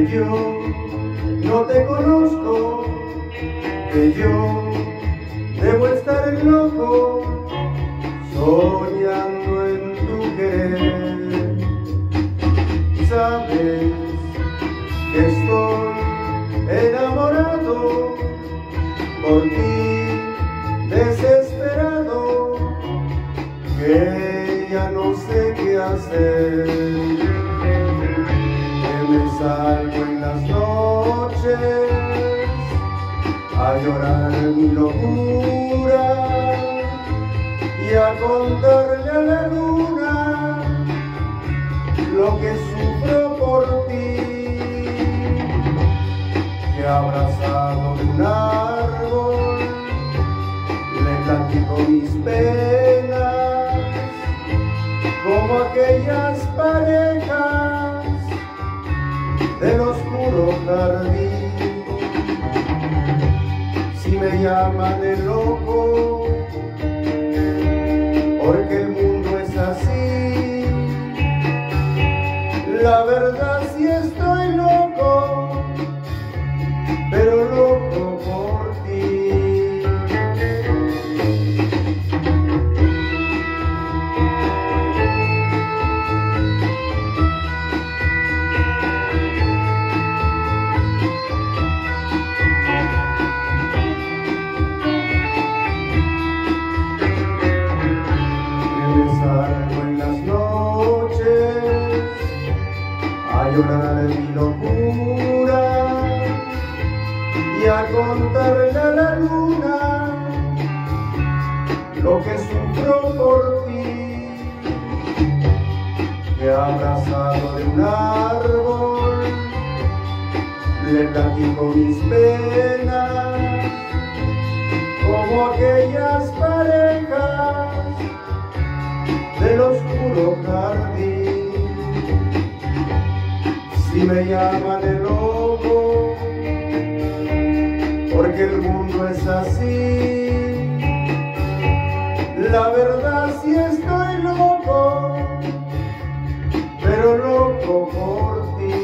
que yo no te conozco, que yo debo estar loco, soñando en tu querer. Sabes que estoy enamorado por ti, desesperado, que ya no sé qué hacer. Que me salgo en las noches a llorar mi locura y a contarle a la luna lo que sufro por ti. Que abrazado de un árbol le platico mis penas, como aquellas parejas del oscuro jardín. Si me llaman el loco, porque el mundo es así, la verdad sí estoy loco, pero loco por ti. Me salgo en las noches a llorar mi locura y a contarle a la luna lo que sufro por ti. Que abrazado de un árbol le platico mis penas, como aquellas parejas del oscuro jardín. Si me llaman el loco, porque el mundo es así, la verdad sí estoy loco, pero loco por ti.